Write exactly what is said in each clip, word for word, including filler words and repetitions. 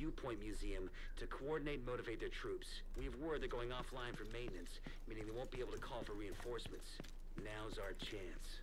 Viewpoint Museum to coordinate and motivate their troops. We have word they're going offline for maintenance, meaning they won't be able to call for reinforcements. Now's our chance.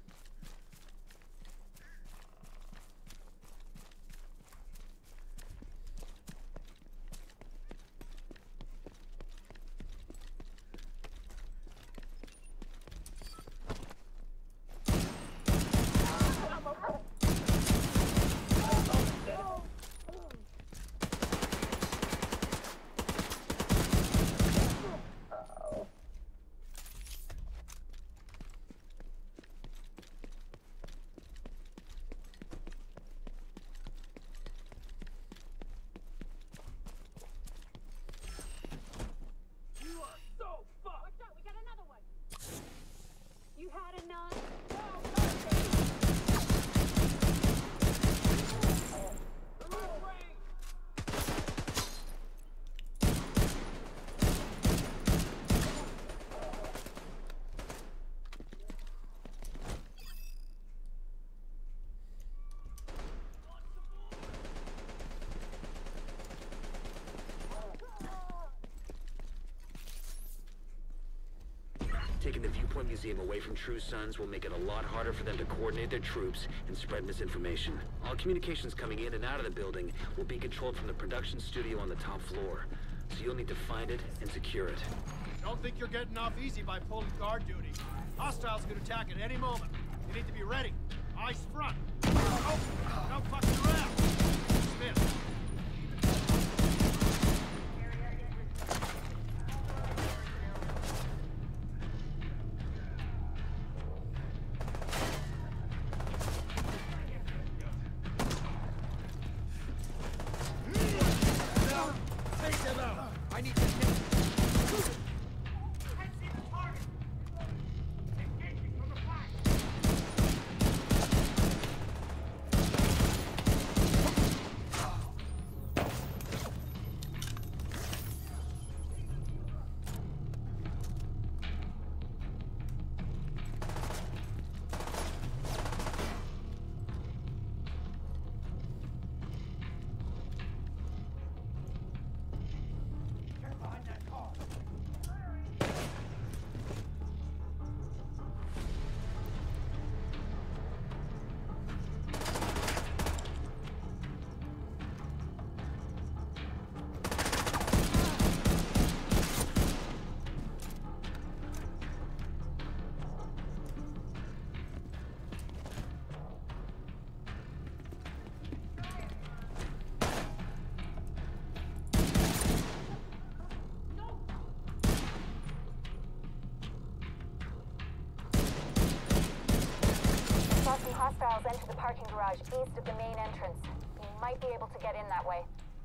You had enough? Taking the Viewpoint Museum away from True Sons will make it a lot harder for them to coordinate their troops and spread misinformation. All communications coming in and out of the building will be controlled from the production studio on the top floor. So you'll need to find it and secure it. Don't think you're getting off easy by pulling guard duty. Hostiles could attack at any moment. You need to be ready. Eyes front. Oh, no fucking around. Smith. I need to hit him. Can't see the target. Engaging from the flank. Hostiles enter the parking garage east of the main entrance. You might be able to get in that way.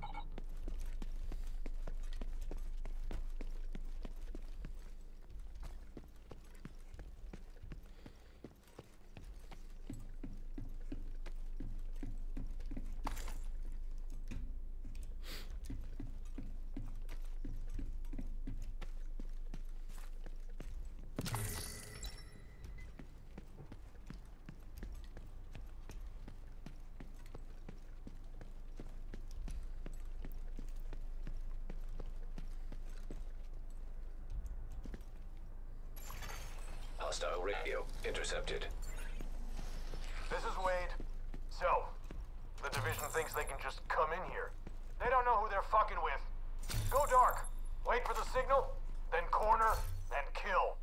Hostile radio intercepted. This is Wade. So, the division thinks they can just come in here. They don't know who they're fucking with. Go dark. Wait for the signal, then corner, then kill.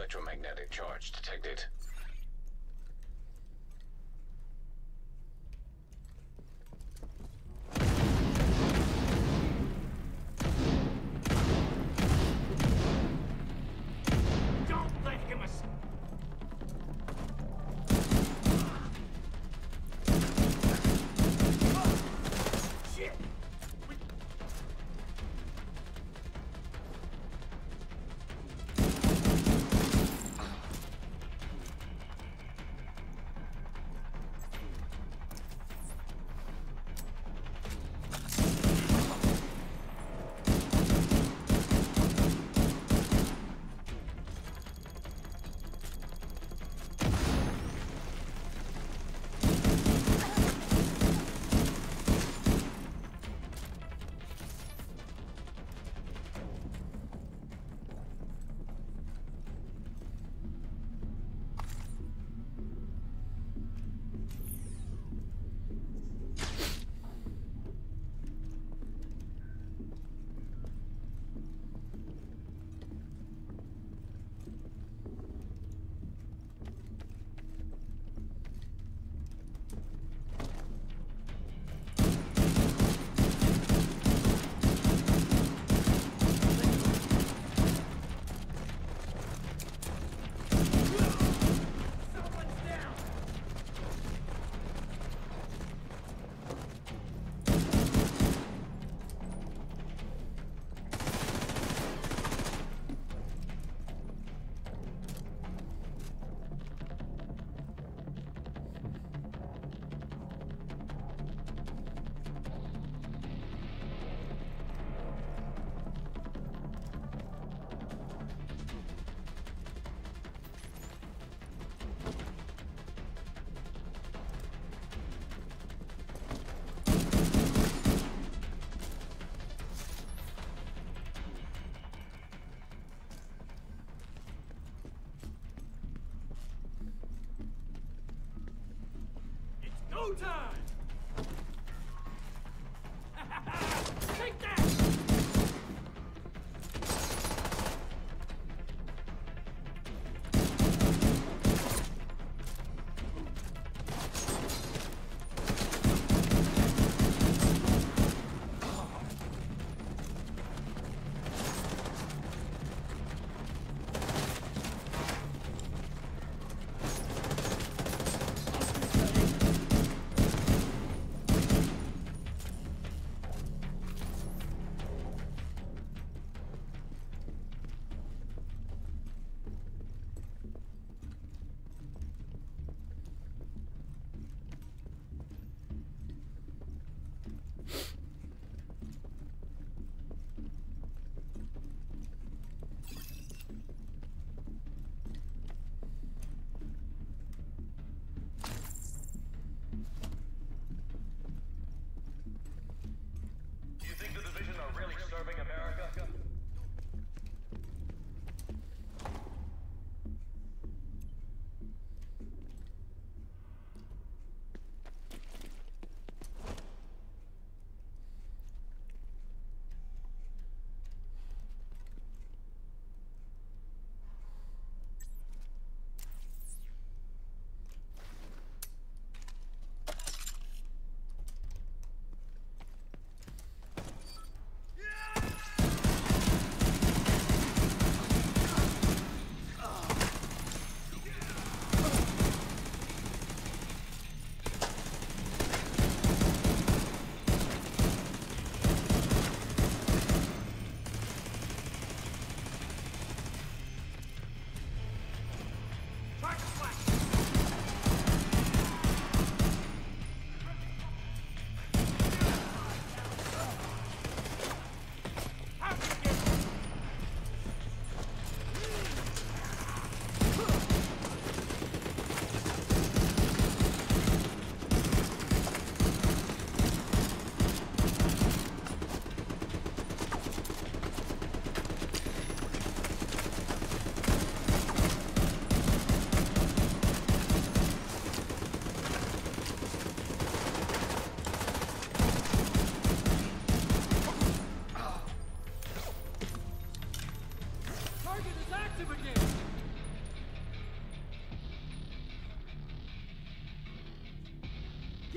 electromagnetic charge detected. Don't let him escape! Shit! We... Go time! Take that!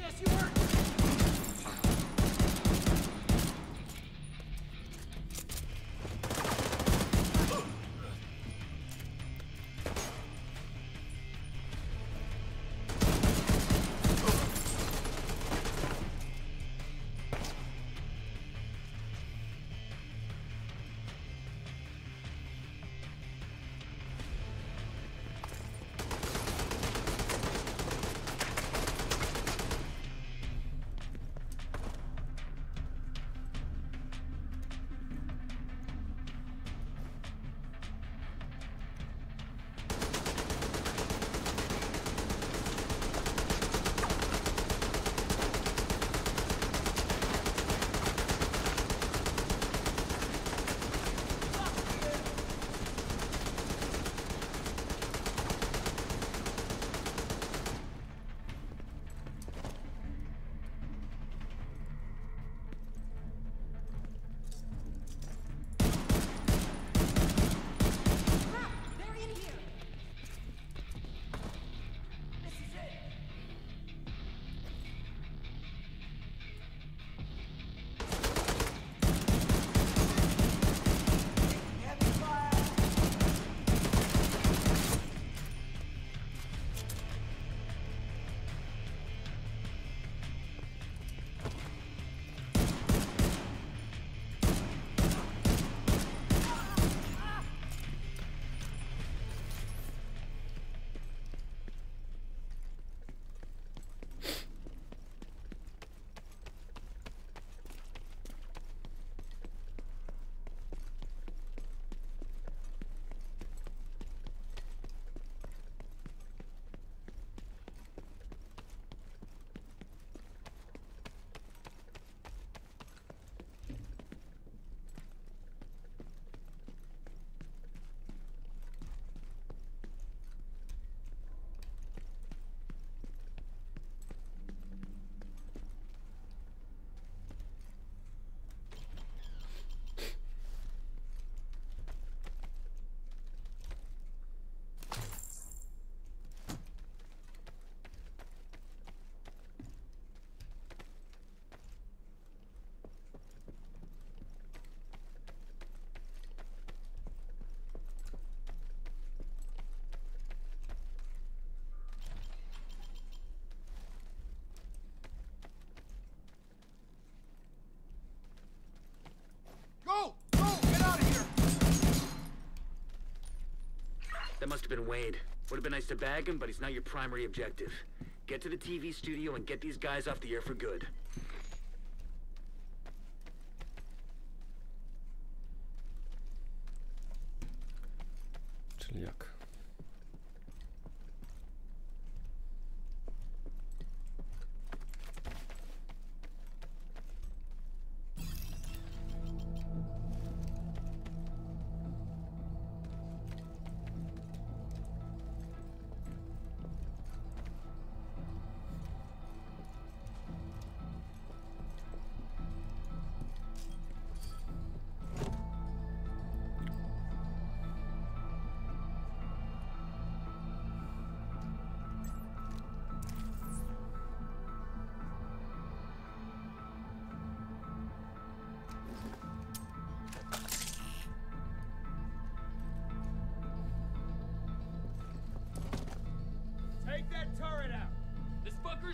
Yes, you heard. That must have been Wade. Would have been nice to bag him, but he's not your primary objective. Get to the T V studio and get these guys off the air for good. Czyli jak? Take that turret out! This fucker's...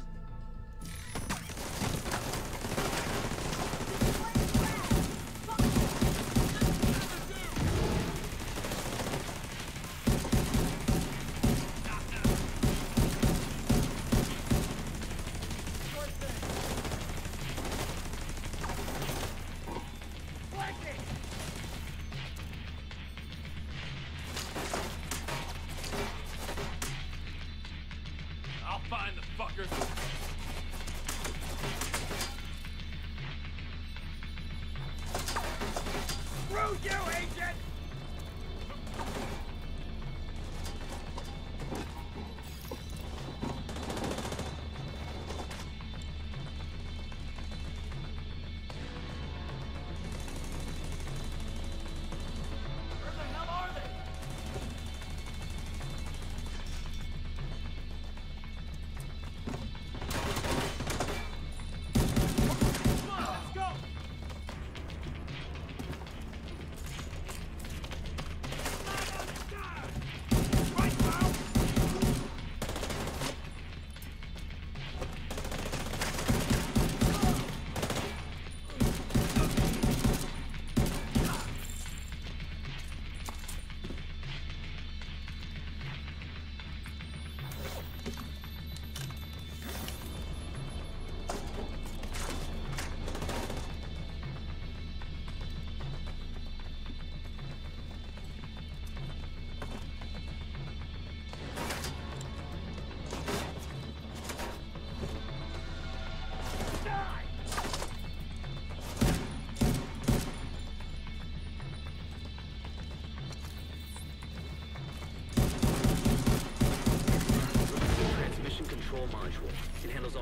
I'll find the fuckers. Screw you, agent! Where the hell are they?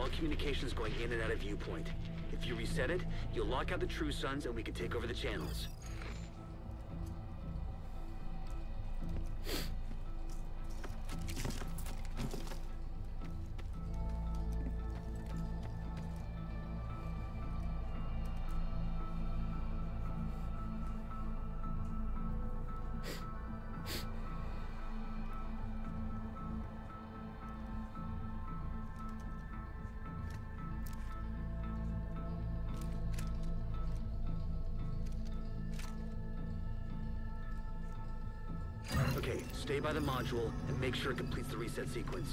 All communications going in and out of viewpoint. If you reset it, you'll lock out the True Sons and we can take over the channels. Okay, stay by the module and make sure it completes the reset sequence.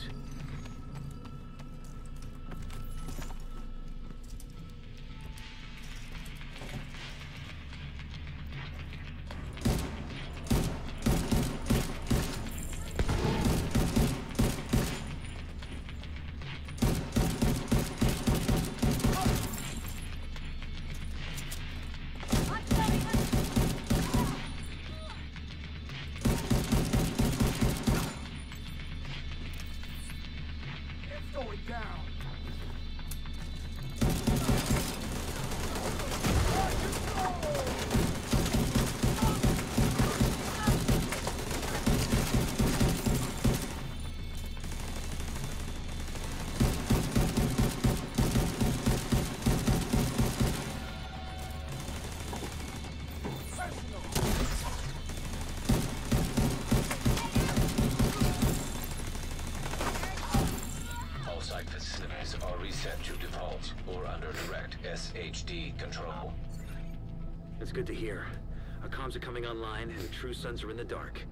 H D control. That's good to hear. Our comms are coming online and the True Sons are in the dark.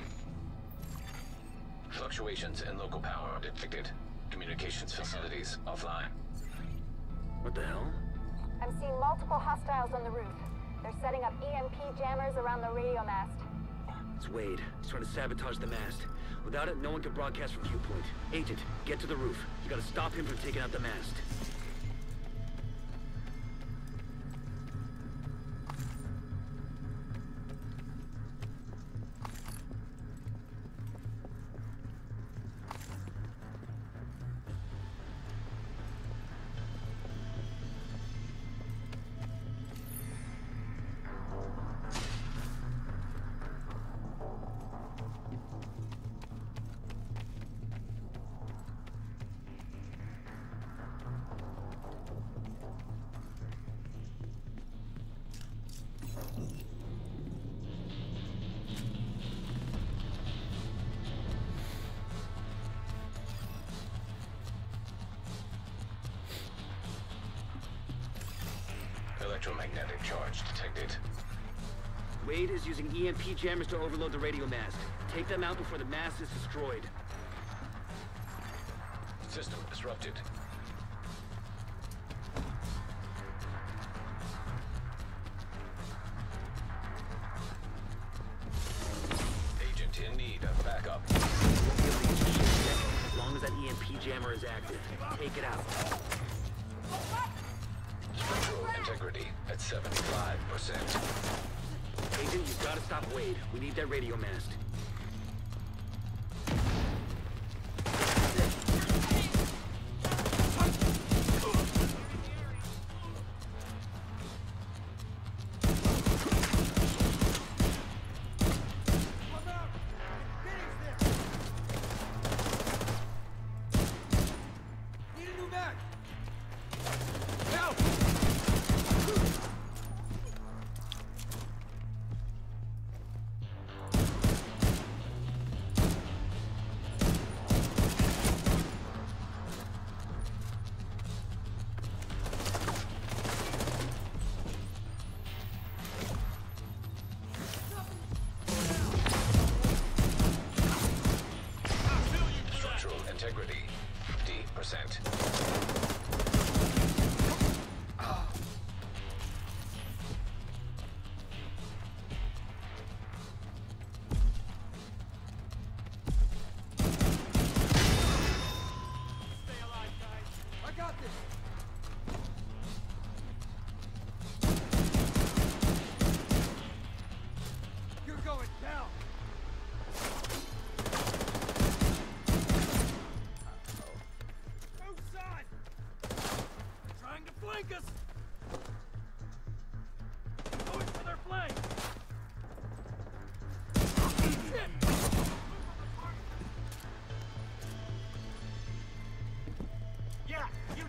Fluctuations in local power detected. Communications facilities offline. What the hell? I'm seeing multiple hostiles on the roof. They're setting up E M P jammers around the radio mast. It's Wade. He's trying to sabotage the mast. Without it, no one can broadcast from viewpoint. Agent, get to the roof. You gotta stop him from taking out the mast. Electromagnetic charge detected. Wade is using E M P jammers to overload the radio mast. Take them out before the mast is destroyed. System disrupted. Agent in need of backup. You won't be able to use your ship yet, as long as that E M P jammer is active. Take it out. Structural integrity at seventy-five percent. Agent, you've got to stop Wade. We need that radio mast.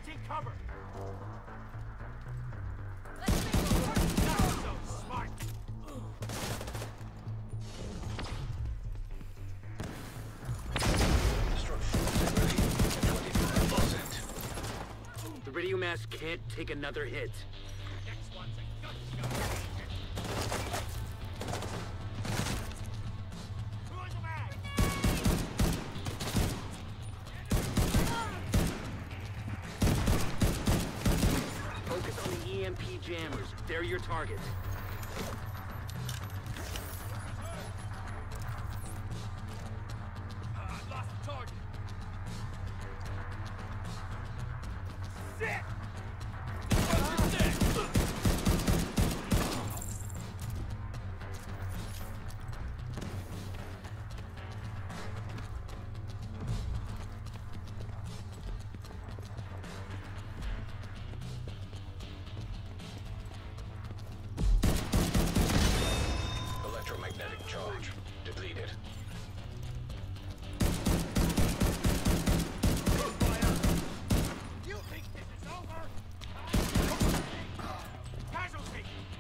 Take cover! Let's make it work! Not so smart! Structural integrity at twenty-five percent. The radio mast can't take another hit. Next one's a gut shot! Throwing the mag! Focus on the E M P jammers. They're your target. Uh, lost the target! Sit! What's your neck? Electromagnetic charge depleted. You think this is over? Casualty!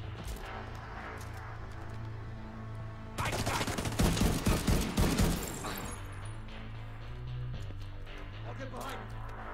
I got it! I'll get behind you.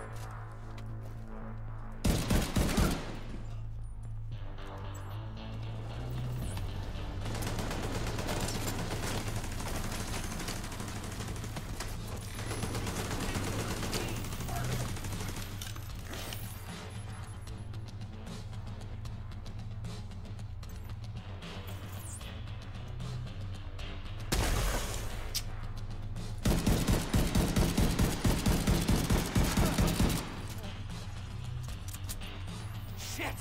Shit!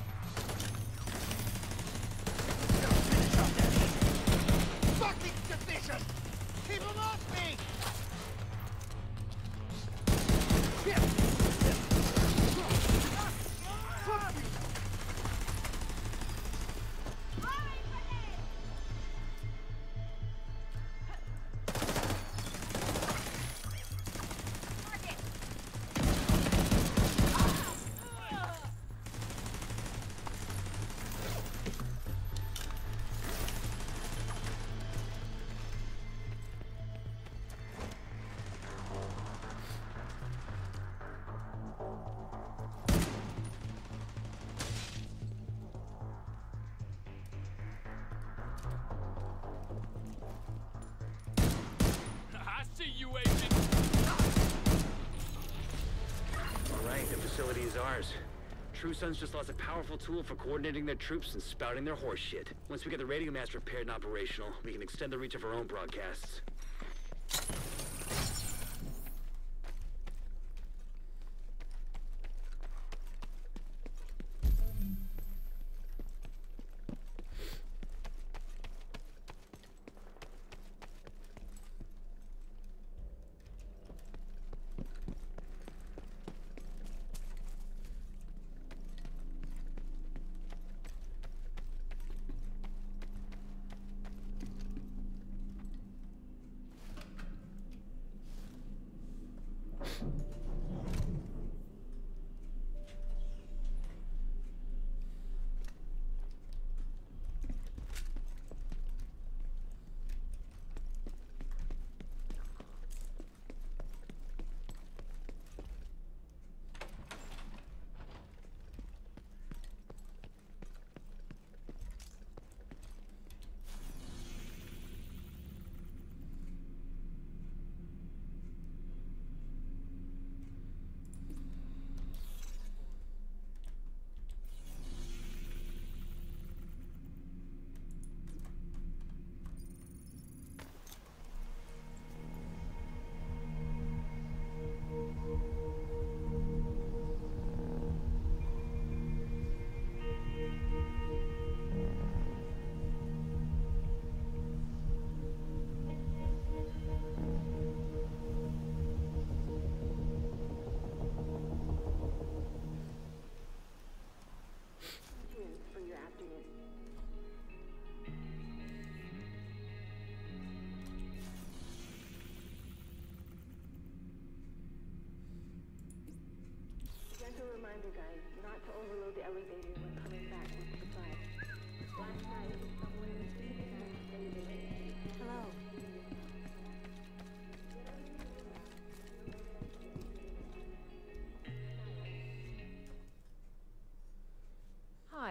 Finish off that shit! Fucking division! Keep him off me! Shit! Fuck you! I see you, agent! All right, the facility is ours. True Sons just lost a powerful tool for coordinating their troops and spouting their horse shit. Once we get the radio mast repaired and operational, we can extend the reach of our own broadcasts.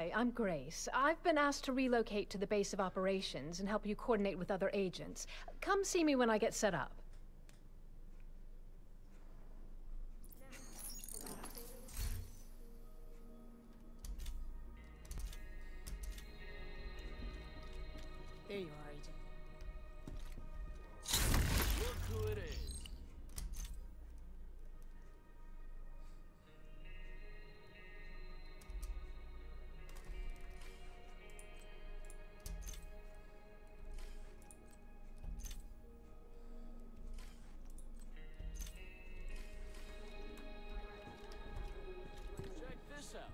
Hi, I'm Grace. I've been asked to relocate to the base of operations and help you coordinate with other agents. Come see me when I get set up. There you are, Agent. Look who it is. Check this out.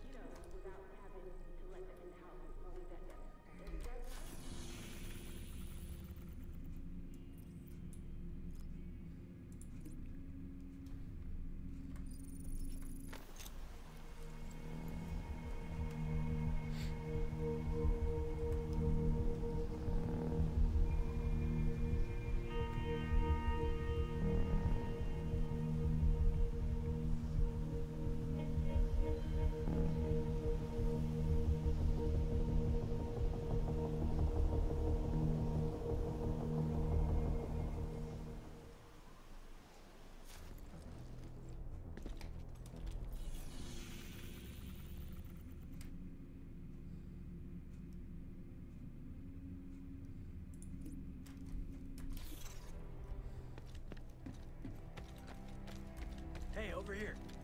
Hey, over here.